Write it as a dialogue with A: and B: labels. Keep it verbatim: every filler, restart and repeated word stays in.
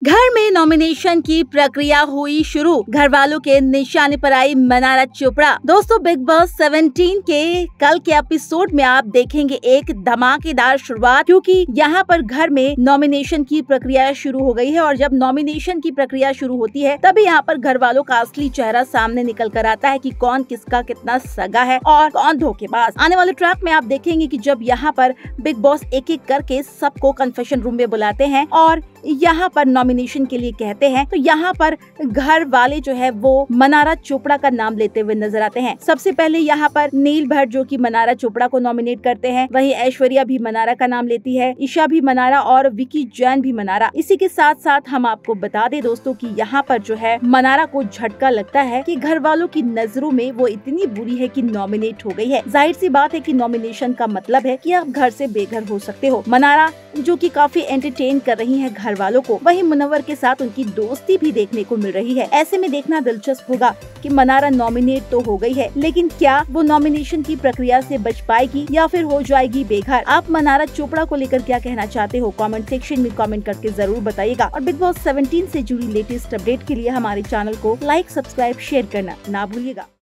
A: घर में नॉमिनेशन की प्रक्रिया हुई शुरू, घर वालों के निशाने पर आई मनारा चोपड़ा। दोस्तों, बिग बॉस सत्रह के कल के एपिसोड में आप देखेंगे एक धमाकेदार शुरुआत, क्योंकि यहाँ पर घर में नॉमिनेशन की प्रक्रिया शुरू हो गई है और जब नॉमिनेशन की प्रक्रिया शुरू होती है तभी यहाँ पर घर वालों का असली चेहरा सामने निकल कर आता है कि कौन किसका कितना सगा है और कौन धोखेबाज। आने वाले ट्रैक में आप देखेंगे कि जब यहाँ पर बिग बॉस एक एक करके सबको कन्फेशन रूम में बुलाते हैं और यहाँ पर नॉमिनेशन के लिए कहते हैं, तो यहाँ पर घर वाले जो है वो मनारा चोपड़ा का नाम लेते हुए नजर आते हैं। सबसे पहले यहाँ पर नील भट्ट जो कि मनारा चोपड़ा को नॉमिनेट करते हैं, वहीं ऐश्वर्या भी मनारा का नाम लेती है, ईशा भी मनारा और विकी जैन भी मनारा। इसी के साथ साथ हम आपको बता दें दोस्तों कि यहाँ पर जो है मनारा को झटका लगता है कि घर वालों की नजरों में वो इतनी बुरी है कि नॉमिनेट हो गई है। जाहिर सी बात है कि नॉमिनेशन का मतलब है कि आप घर से बेघर हो सकते हो। मनारा जो कि काफी एंटरटेन कर रही है घर वालों को, वहीं मुनव्वर के साथ उनकी दोस्ती भी देखने को मिल रही है। ऐसे में देखना दिलचस्प होगा कि मनारा नॉमिनेट तो हो गई है, लेकिन क्या वो नॉमिनेशन की प्रक्रिया से बच पाएगी या फिर हो जाएगी बेघर। आप मनारा चोपड़ा को लेकर क्या कहना चाहते हो, कमेंट सेक्शन में कमेंट करके जरूर बताइएगा। और बिग बॉस सत्रह से जुड़ी लेटेस्ट अपडेट के लिए हमारे चैनल को लाइक, सब्सक्राइब, शेयर करना ना भूलिएगा।